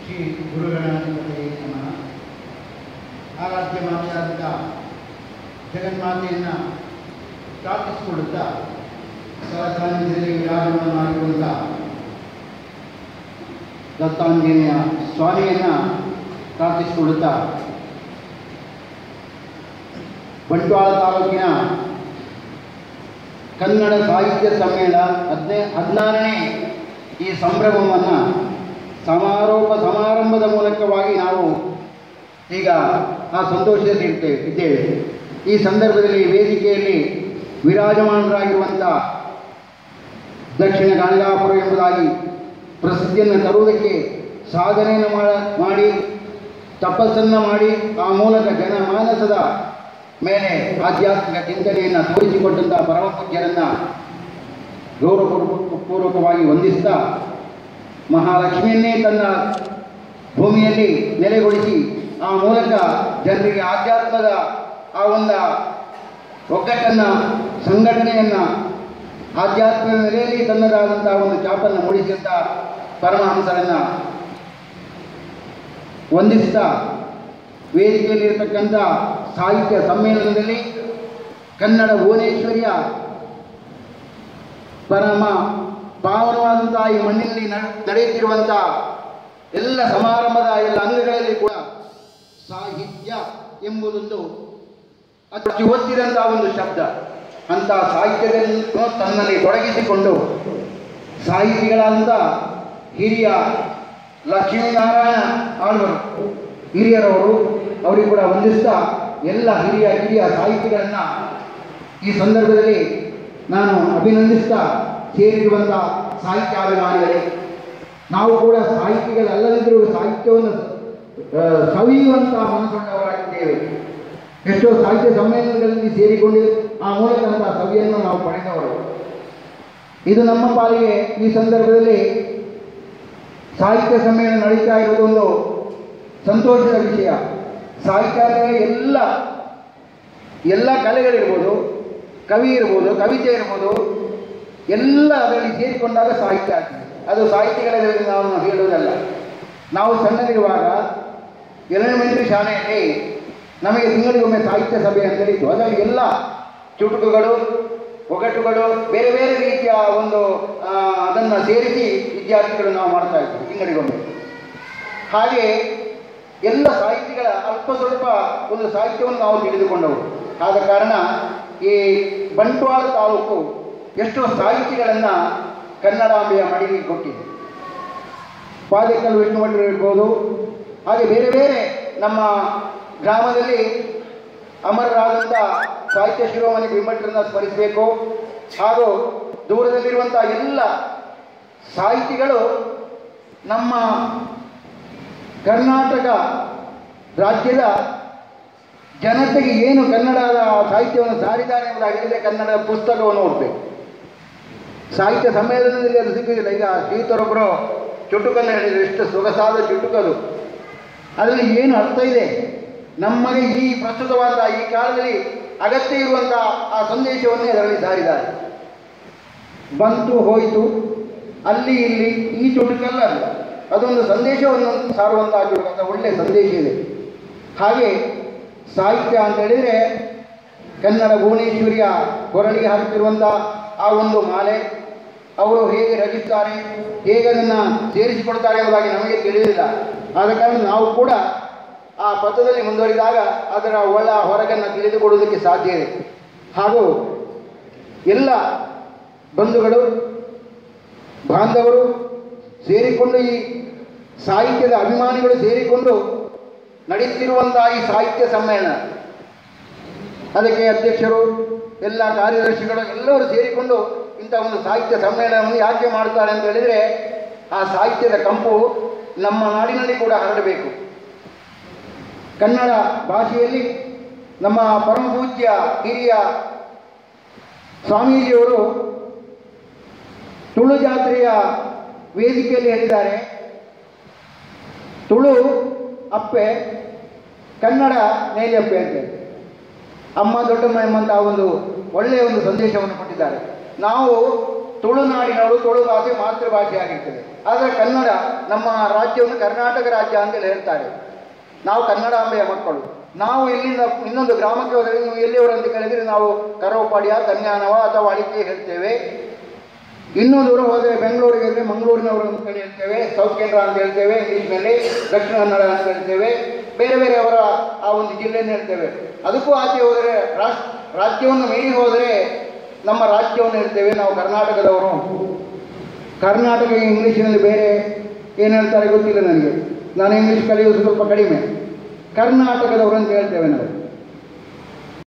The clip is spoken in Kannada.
ಶ್ರೀ ಗುರುಗಣಾಧಿಪತಿ ನಮಃ. ಆರಾಧ್ಯ ಮಾತೆಯಾದಂಥ ಜಗನ್ಮಾತೆಯನ್ನು ಪ್ರಾರ್ಥಿಸಿಕೊಳ್ಳುತ್ತಾ ಸರಸಾನ್ನಿಧ್ಯದಲ್ಲಿ ವಿರಾಜಮಾನ ಮಾಡಿರುವಂಥ ದತ್ತಾಂಜನೇಯ ಸ್ವಾಮಿಯನ್ನು ಪ್ರಾರ್ಥಿಸಿಕೊಳ್ಳುತ್ತಾ ಬಂಟ್ವಾಳ ತಾಲೂಕಿನ ಕನ್ನಡ ಸಾಹಿತ್ಯ ಸಮ್ಮೇಳನ 16ನೇ ಈ ಸಂಭ್ರಮವನ್ನು ಸಮಾರಂಭದ ಮೂಲಕವಾಗಿ ನಾವು ಈಗ ಆ ಸಂತೋಷದಲ್ಲಿ ಇದ್ದೇವೆ. ಈ ಸಂದರ್ಭದಲ್ಲಿ ವೇದಿಕೆಯಲ್ಲಿ ವಿರಾಜಮಾನರಾಗಿರುವಂಥ ದಕ್ಷಿಣ ಗಾಣಗಾಪುರ ಎಂಬುದಾಗಿ ಪ್ರಸಿದ್ಧಿಯನ್ನು ತರುವುದಕ್ಕೆ ಸಾಧನೆಯನ್ನು ಮಾಡಿ ತಪಸ್ಸನ್ನು ಮಾಡಿ ಆ ಮೂಲಕ ಜನಮಾನಸದ ಮೇಲೆ ಆಧ್ಯಾತ್ಮಿಕ ಚಿಂತನೆಯನ್ನು ತೋರಿಸಿಕೊಟ್ಟಂಥ ಪರಮಪೂಜ್ಯರನ್ನು ಗೌರವಪೂರ್ವಕವಾಗಿ ವಂದಿಸ್ತಾ ಮಹಾಲಕ್ಷ್ಮಿಯನ್ನೇ ತನ್ನ ಭೂಮಿಯಲ್ಲಿ ನೆಲೆಗೊಳಿಸಿ ಆ ಮೂಲಕ ಜನರಿಗೆ ಆಧ್ಯಾತ್ಮದ ಆ ಒಂದು ಒಗ್ಗಟ್ಟನ್ನು ಸಂಘಟನೆಯನ್ನು ಆಧ್ಯಾತ್ಮದ ನೆಲೆಯಲ್ಲಿ ತನ್ನದಾದಂಥ ಒಂದು ಚಾಪನ್ನು ಮೂಡಿಸಿದಂಥ ಪರಮಹಂಸರನ್ನು ವಂದಿಸ್ತಾ ವೇದಿಕೆಯಲ್ಲಿರತಕ್ಕಂಥ ಸಾಹಿತ್ಯ ಸಮ್ಮೇಳನದಲ್ಲಿ ಕನ್ನಡ ಭುವನೇಶ್ವರಿಯ ಪರಮ ಪಾವನವಾದಂಥ ಈ ಮಣ್ಣಿನಲ್ಲಿ ನಡೆಯುತ್ತಿರುವಂಥ ಎಲ್ಲ ಸಮಾರಂಭದ ಎಲ್ಲ ಅಂಗಗಳಲ್ಲಿ ಕೂಡ ಸಾಹಿತ್ಯ ಎಂಬುದೊಂದು ಅತಿ ಒತ್ತಿದಂಥ ಒಂದು ಶಬ್ದ. ಅಂಥ ಸಾಹಿತ್ಯದಲ್ಲಿ ತನ್ನಲ್ಲಿ ತೊಡಗಿಸಿಕೊಂಡು ಸಾಹಿತಿಗಳಾದಂಥ ಹಿರಿಯ ಲಕ್ಷ್ಮೀನಾರಾಯಣ ಆಳ್ವರು ಹಿರಿಯರವರು ಅವರಿಗೆ ಕೂಡ ವಂದಿಸ್ತಾ ಎಲ್ಲ ಹಿರಿಯ ಸಾಹಿತಿಗಳನ್ನು ಈ ಸಂದರ್ಭದಲ್ಲಿ ನಾನು ಅಭಿನಂದಿಸ್ತಾ ಸೇರಿರುವಂಥ ಸಾಹಿತ್ಯಾಭಿಮಾನಿಗಳೇ, ನಾವು ಕೂಡ ಸಾಹಿತಿಗಳಲ್ಲದಿದ್ದರೂ ಸಾಹಿತ್ಯವನ್ನು ಸವಿಯುವಂಥ ಮನಸ್ಸುಳ್ಳವರಾಗಿದ್ದೇವೆ. ಎಷ್ಟೋ ಸಾಹಿತ್ಯ ಸಮ್ಮೇಳನಗಳಲ್ಲಿ ಸೇರಿಕೊಂಡು ಆ ಮೂಲಕ ಸವಿಯನ್ನು ನಾವು ಪಡೆದವರು. ಇದು ನಮ್ಮ ಪಾಲಿಗೆ ಈ ಸಂದರ್ಭದಲ್ಲಿ ಸಾಹಿತ್ಯ ಸಮ್ಮೇಳನ ನಡೀತಾ ಇರುವುದೊಂದು ಸಂತೋಷದ ವಿಷಯ. ಸಾಹಿತ್ಯ ಎಲ್ಲ ಕಲೆಗಳಿರ್ಬೋದು, ಕವಿ ಇರ್ಬೋದು, ಕವಿತೆ ಇರ್ಬೋದು, ಎಲ್ಲ ಅದರಲ್ಲಿ ಸೇರಿಕೊಂಡಾಗ ಸಾಹಿತ್ಯ ಆಗ್ತದೆ. ಅದು ಸಾಹಿತಿಗಳಲ್ಲಿ ನಾವು ಹೇಳುವುದಲ್ಲ. ನಾವು ಸಣ್ಣದಿರುವಾಗ ಎಲಿಮೆಂಟರಿ ಶಾಲೆಯಲ್ಲಿ ನಮಗೆ ತಿಂಗಳಿಗೊಮ್ಮೆ ಸಾಹಿತ್ಯ ಸಭೆ ಅಂತ ಹೇಳಿದ್ದು. ಅದರಲ್ಲಿ ಎಲ್ಲ ಚುಟುಕುಗಳು, ಒಗಟುಗಳು, ಬೇರೆ ಬೇರೆ ರೀತಿಯ ಒಂದು ಅದನ್ನು ಸೇರಿಸಿ ವಿದ್ಯಾರ್ಥಿಗಳು ನಾವು ಮಾಡ್ತಾ ಇದ್ವಿ ತಿಂಗಳಿಗೊಮ್ಮೆ. ಹಾಗೆ ಎಲ್ಲ ಸಾಹಿತಿಗಳ ಅಲ್ಪ ಸ್ವಲ್ಪ ಒಂದು ಸಾಹಿತ್ಯವನ್ನು ನಾವು ತಿಳಿದುಕೊಂಡವರು. ಆದ ಕಾರಣ ಈ ಬಂಟ್ವಾಳ ತಾಲೂಕು ಎಷ್ಟೋ ಸಾಹಿತಿಗಳನ್ನು ಕನ್ನಡಾಂಬೆಯ ಮಡಿಗೆ ಕೊಟ್ಟಿದೆ. ಪಾದೇಕಲ್ ವಿಷ್ಣುಭಟ್ರು ಇರ್ಬೋದು, ಹಾಗೆ ಬೇರೆ ಬೇರೆ ನಮ್ಮ ಗ್ರಾಮದಲ್ಲಿ ಅಮರರಾದಂಥ ಸಾಹಿತ್ಯ ಶಿರೋಮಣಿ ಬಿಮ್ಮಟ್ರನ್ನು ಸ್ಮರಿಸಬೇಕು. ಹಾಗೂ ದೂರದಲ್ಲಿರುವಂಥ ಎಲ್ಲ ಸಾಹಿತಿಗಳು ನಮ್ಮ ಕರ್ನಾಟಕ ರಾಜ್ಯದ ಜನತೆಗೆ ಏನು ಕನ್ನಡದ ಸಾಹಿತ್ಯವನ್ನು ಸಾರಿದ್ದಾರೆ ಎಂಬುದಾಗಿದ್ದರೆ ಕನ್ನಡದ ಪುಸ್ತಕವನ್ನು ಓದಬೇಕು. ಸಾಹಿತ್ಯ ಸಮ್ಮೇಳನದಲ್ಲಿ ಅದು ಸಿಗುವುದಿಲ್ಲ. ಈಗ ಶ್ರೀತರೊಬ್ಬರು ಚುಟುಕನ್ನು ಹೇಳಿದರು, ಎಷ್ಟು ಸೊಗಸಾದ ಚುಟುಕದು. ಅದರಲ್ಲಿ ಏನು ಅರ್ಥ ಇದೆ, ನಮಗೆ ಈ ಪ್ರಸ್ತುತವಾದ ಈ ಕಾಲದಲ್ಲಿ ಅಗತ್ಯ ಇರುವಂಥ ಆ ಸಂದೇಶವನ್ನೇ ಅದರಲ್ಲಿ ಸಾರಿದ್ದಾರೆ. ಬಂತು ಹೋಯಿತು ಅಲ್ಲಿ ಇಲ್ಲಿ ಈ ಚುಟುಕಲ್ಲ, ಅದೊಂದು ಸಂದೇಶವನ್ನು ಸಾರುವಂಥ ಒಳ್ಳೆಯ ಸಂದೇಶ ಇದೆ. ಹಾಗೆ ಸಾಹಿತ್ಯ ಅಂತ ಹೇಳಿದರೆ ಕನ್ನಡ ಭುವನೇಶ್ವರಿಯ ಕೊರಳಿಗೆ ಹಾಕುತ್ತಿರುವಂಥ ಆ ಒಂದು ಮಾಲೆ, ಅವರು ಹೇಗೆ ರಚಿಸ್ತಾರೆ, ಹೇಗೆ ಅದನ್ನು ಸೇರಿಸಿಕೊಡ್ತಾರೆ ಎಂಬುದಾಗಿ ನಮಗೆ ತಿಳಿದಿಲ್ಲ. ಆದ ಕಾರಣ ನಾವು ಕೂಡ ಆ ಪಥದಲ್ಲಿ ಮುಂದುವರಿದಾಗ ಅದರ ಒಳ ಹೊರಗನ್ನು ತಿಳಿದುಕೊಡುವುದಕ್ಕೆ ಸಾಧ್ಯ ಇದೆ. ಹಾಗೂ ಎಲ್ಲ ಬಂಧುಗಳು ಬಾಂಧವರು ಸೇರಿಕೊಂಡು ಈ ಸಾಹಿತ್ಯದ ಅಭಿಮಾನಿಗಳು ಸೇರಿಕೊಂಡು ನಡೆಯುತ್ತಿರುವಂಥ ಈ ಸಾಹಿತ್ಯ ಸಮ್ಮೇಳನ, ಅದಕ್ಕೆ ಅಧ್ಯಕ್ಷರು, ಎಲ್ಲ ಕಾರ್ಯದರ್ಶಿಗಳು ಎಲ್ಲರೂ ಸೇರಿಕೊಂಡು ಇಂಥ ಒಂದು ಸಾಹಿತ್ಯ ಸಮ್ಮೇಳನವನ್ನು ಯಾಕೆ ಮಾಡ್ತಾರೆ ಅಂತ ಹೇಳಿದರೆ ಆ ಸಾಹಿತ್ಯದ ಕಂಪು ನಮ್ಮ ನಾಡಿನಲ್ಲಿ ಕೂಡ ಹರಡಬೇಕು. ಕನ್ನಡ ಭಾಷೆಯಲ್ಲಿ ನಮ್ಮ ಪರಮಪೂಜ್ಯ ಹಿರಿಯ ಸ್ವಾಮೀಜಿಯವರು ತುಳು ಜಾತ್ರೆಯ ವೇದಿಕೆಯಲ್ಲಿ ಹೇಳಿದ್ದಾರೆ, ತುಳು ಅಪ್ಪೆ, ಕನ್ನಡ ನೇಲಿಯಪ್ಪೆ ಅಂತ ಅಮ್ಮ ದೊಡ್ಡಮ್ಮ ಎಂಬಂತಹ ಒಂದು ಒಳ್ಳೆಯ ಒಂದು ಸಂದೇಶವನ್ನು ಕೊಟ್ಟಿದ್ದಾರೆ. ನಾವು ತುಳುನಾಡಿನವರು ತುಳು ಭಾಷೆ ಮಾತೃಭಾಷೆ ಆಗಿರ್ತದೆ. ಆದರೆ ಕನ್ನಡ ನಮ್ಮ ರಾಜ್ಯವನ್ನು ಕರ್ನಾಟಕ ರಾಜ್ಯ ಅಂತೇಳಿ ಹೇಳ್ತಾರೆ. ನಾವು ಕನ್ನಡಾಂಬೆಯ ಮಕ್ಕಳು. ನಾವು ಇಲ್ಲಿಂದ ಇನ್ನೊಂದು ಗ್ರಾಮಕ್ಕೆ ಹೋದರೆ ನೀವು ಎಲ್ಲಿಯವರು ಅಂತ ಕೇಳಿದರೆ ನಾವು ಕರೋಪಾಡಿಯ, ಕನ್ಯಾನವ ಅಥವಾ ಅಳಿಕೆ ಹೇಳ್ತೇವೆ. ಇನ್ನೂ ದೂರ ಹೋದರೆ ಬೆಂಗಳೂರಿಗೆ ಹೋದರೆ ಮಂಗಳೂರಿನವರು ಅಂತ ಹೇಳಿ ಹೇಳ್ತೇವೆ, ಸೌತ್ ಕೇಂದ್ರ ಅಂತ ಹೇಳ್ತೇವೆ ಇಂಗ್ಲೀಷ್ನಲ್ಲಿ, ದಕ್ಷಿಣ ಕನ್ನಡ ಅಂತ ಹೇಳ್ತೇವೆ, ಬೇರೆ ಬೇರೆ ಅವರ ಆ ಒಂದು ಜಿಲ್ಲೆಯನ್ನು ಹೇಳ್ತೇವೆ. ಅದಕ್ಕೂ ಆಚೆ ಹೋದರೆ ರಾಜ್ಯವನ್ನು ಮೀರಿ ಹೋದರೆ ನಮ್ಮ ರಾಜ್ಯವನ್ನು ಹೇಳ್ತೇವೆ ನಾವು ಕರ್ನಾಟಕದವರು. ಕರ್ನಾಟಕ ಇಂಗ್ಲೀಷಿನಲ್ಲಿ ಬೇರೆ ಏನು ಹೇಳ್ತಾರೆ ಗೊತ್ತಿಲ್ಲ ನನಗೆ, ನಾನು ಇಂಗ್ಲೀಷ್ ಕಲಿಯೋದು ಸ್ವಲ್ಪ ಕಡಿಮೆ. ಕರ್ನಾಟಕದವರು ಅಂತ ಹೇಳ್ತೇವೆ ನಾವು.